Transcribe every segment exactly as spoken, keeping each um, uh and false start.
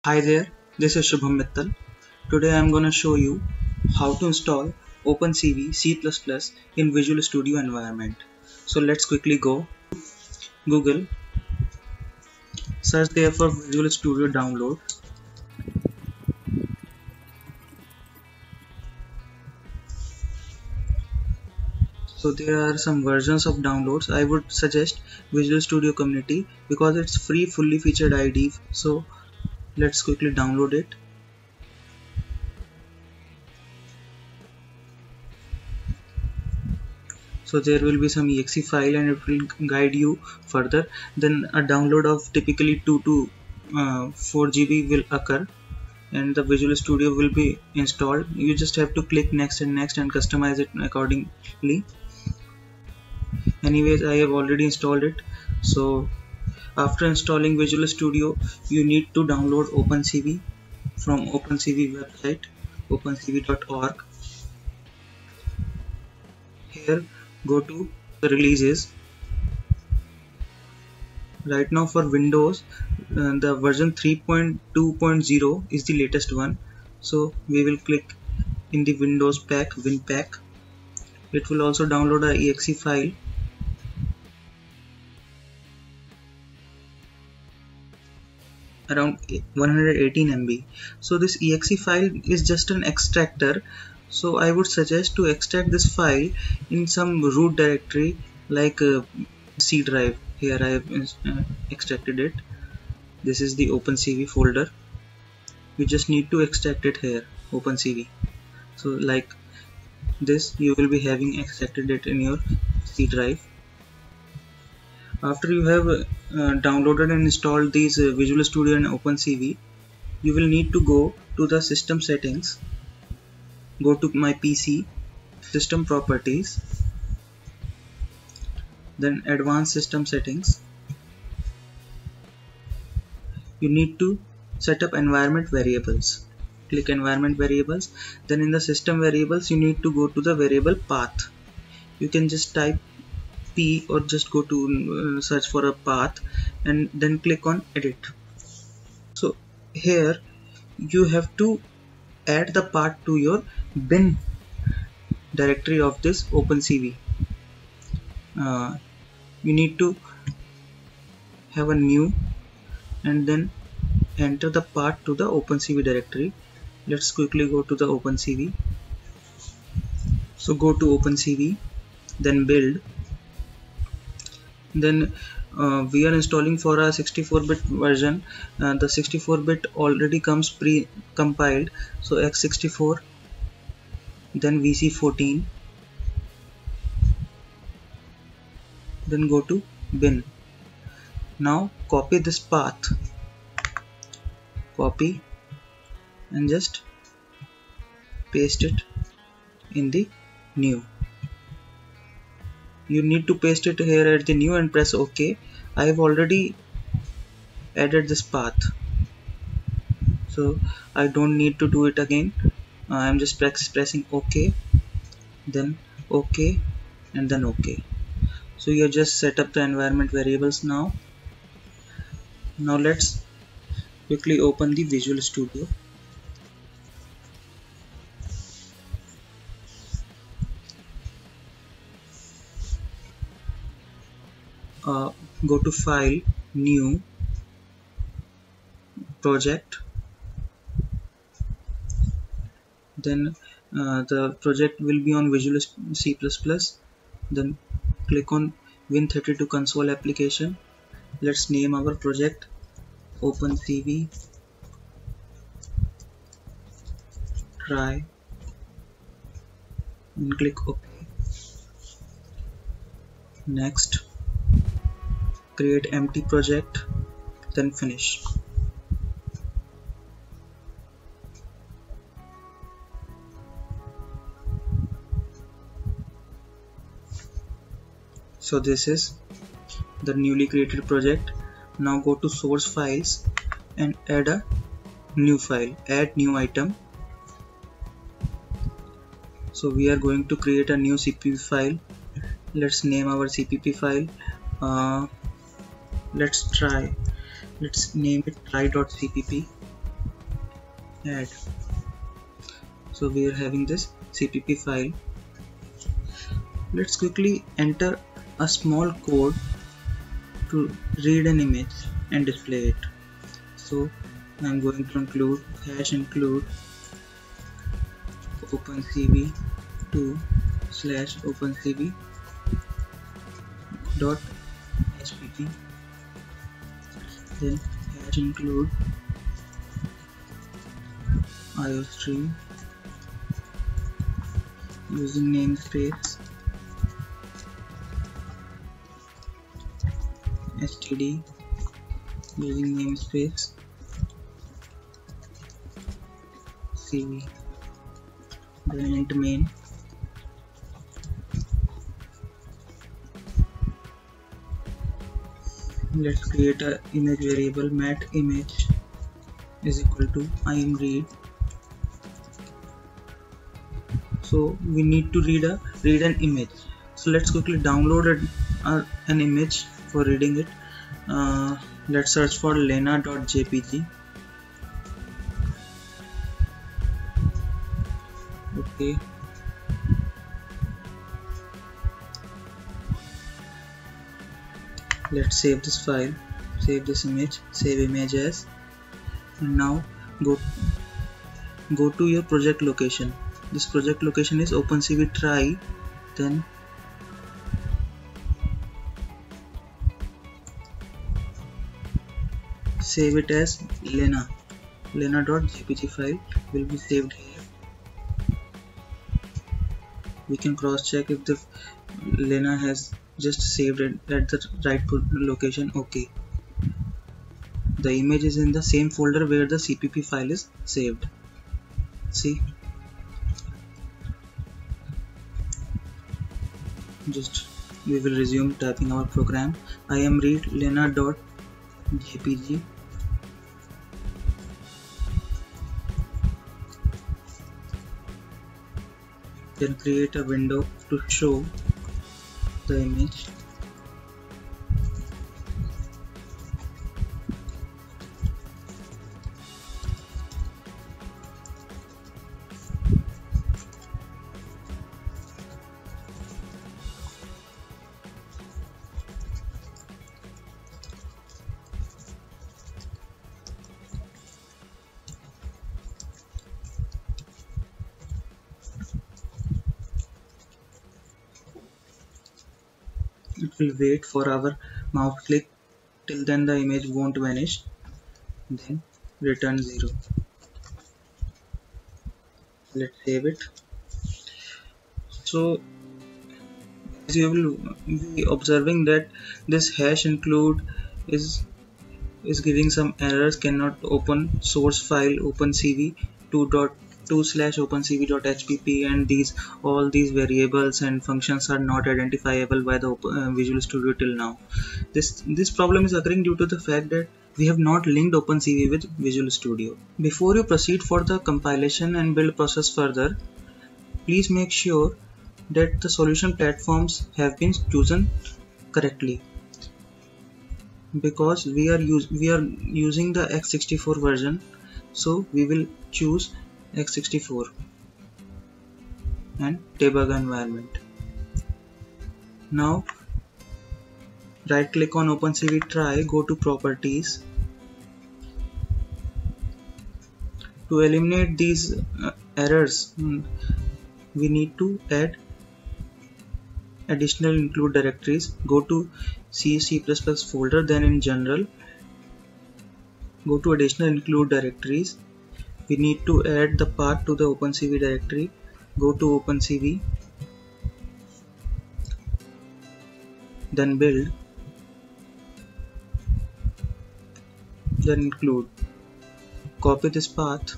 Hi there, this is Shubham Mittal. Today I am going to show you how to install OpenCV C plus plus in Visual Studio environment. So let's quickly go Google, search there for Visual Studio download. So there are some versions of downloads. I would suggest Visual Studio Community because it's free, fully featured I D E. So let's quickly download it. So there will be some exe file and it will guide you further. Then a download of typically two to uh, four G B will occur and the Visual Studio will be installed. You just have to click next and next and customize it accordingly. Anyways, I have already installed it. So after installing Visual Studio, you need to download OpenCV from OpenCV website, open C V dot org. Here go to the releases. Right now for Windows, uh, the version three point two point zero is the latest one. So we will click in the Windows pack, WinPack. It will also download a exe file. Around one hundred eighteen M B. So this exe file is just an extractor. So I would suggest to extract this file in some root directory like uh, C drive. Here I have uh, extracted it. This is the OpenCV folder. You just need to extract it here, OpenCV. So like this, you will be having extracted it in your C drive. After you have uh, downloaded and installed these uh, Visual Studio and OpenCV, you will need to go to the system settings. Go to my P C, system properties, then advanced system settings. You need to set up environment variables. Click environment variables. Then in the system variables, you need to go to the variable path. You can just type P or just go to uh, search for a path and then click on edit. So here you have to add the path to your bin directory of this OpenCV. Uh, you need to have a new and then enter the path to the OpenCV directory. Let's quickly go to the OpenCV. So go to OpenCV, then build. Then uh, we are installing for a sixty-four bit version. Uh, the sixty-four bit already comes pre-compiled. So x sixty-four, then V C fourteen, then go to bin. Now copy this path, copy and just paste it in the new. You need to paste it here at the new and press OK. I have already added this path, so I don't need to do it again. uh, I'm just press, pressing OK, then OK and then OK. So you just set up the environment variables now. Now let's quickly open the Visual Studio. Uh, go to File, New, Project. Then uh, the project will be on Visual C plus plus. Then click on Win thirty-two console application. Let's name our project OpenCV try and click OK. Next, create empty project, then finish. So this is the newly created project. Now go to source files and add a new file, add new item. So we are going to create a new C P P file. Let's name our C P P file. Uh, let's try let's name it try.cpp. add. So we are having this C P P file. Let's quickly enter a small code to read an image and display it. So I'm going to include hash include OpenCV two slash OpenCV dot H P P, then hash include iostream using namespace std using namespace cv, then int main. Let's create a image variable mat image is equal to imread. So we need to read a read an image. So let's quickly download a, a, an image for reading it. Uh, let's search for lena.jpg. Okay. Let's save this file, save this image, save image as, and now go go to your project location. This project location is OpenCV try, then save it as lena. Lena.jpg file will be saved here. We can cross check if the Lena has just saved it at the right location. Okay, the image is in the same folder where the C P P file is saved. See, just we will resume typing our program. I am read lena.jpg. Then create a window to show the image. It will wait for our mouse click, till then the image won't vanish, then return zero. Let's save it. So as you will be observing that this hash include is is giving some errors, cannot open source file OpenCV two slash OpenCV.hpp, and these all these variables and functions are not identifiable by the uh, Visual Studio till now. This this problem is occurring due to the fact that we have not linked OpenCV with Visual Studio. Before you proceed for the compilation and build process further, please make sure that the solution platforms have been chosen correctly, because we are use we are using the x sixty-four version, so we will choose x sixty-four and debug environment. Now right click on OpenCV try, go to properties. To eliminate these uh, errors, we need to add additional include directories. Go to C C plus plus folder, then in general go to additional include directories. We need to add the path to the OpenCV directory. Go to OpenCV, then build, then include. Copy this path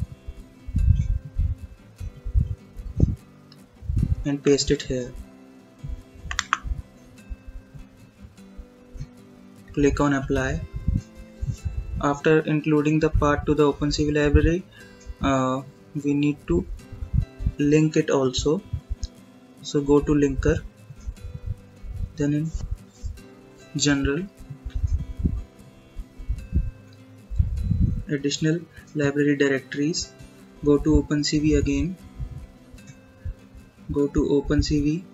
and paste it here. Click on apply. After including the path to the OpenCV library, uh, we need to link it also. So go to linker, then in general additional library directories, go to OpenCV again, go to OpenCV,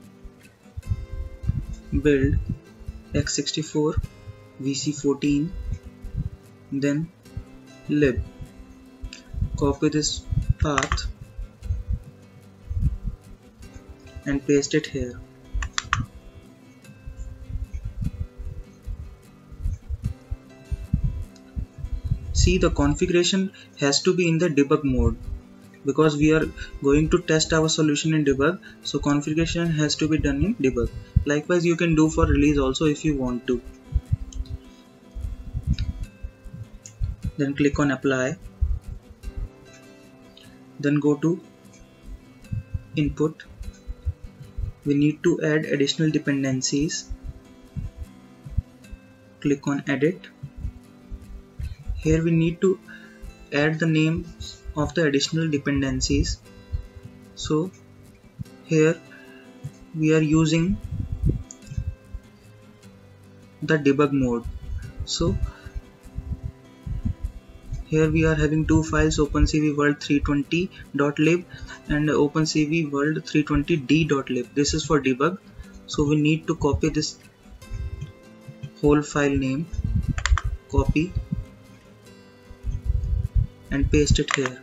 build x sixty-four V C fourteen, then lib. Copy this path and paste it here. See, the configuration has to be in the debug mode because we are going to test our solution in debug, so configuration has to be done in debug. Likewise, you can do for release also if you want to. Then click on apply, then go to input. We need to add additional dependencies. Click on edit. Here we need to add the names of the additional dependencies. So here we are using the debug mode. So here we are having two files, OpenCV world three twenty dot lib and OpenCV world three twenty d dot lib. This is for debug. So we need to copy this whole file name, copy and paste it here.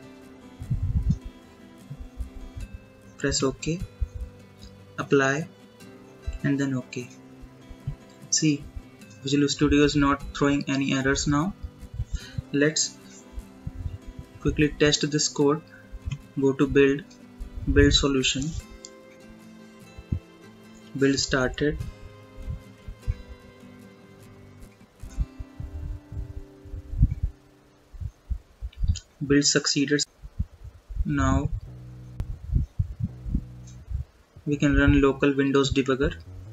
Press OK, apply and then OK. See, Visual Studio is not throwing any errors now. Let's quickly test this code. Go to build, build solution, build started, build succeeded. Now we can run local Windows debugger.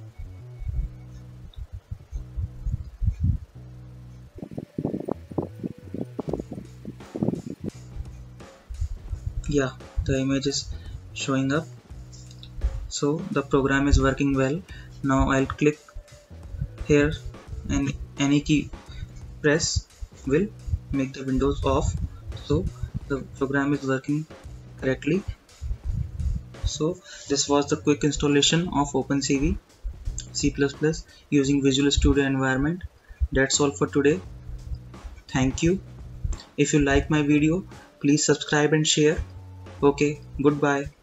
Yeah, the image is showing up. So the program is working well. Now I'll click here and any key press will make the windows off. So the program is working correctly. So this was the quick installation of OpenCV C plus plus using Visual Studio environment. That's all for today. Thank you. If you like my video, please subscribe and share. Okay, goodbye.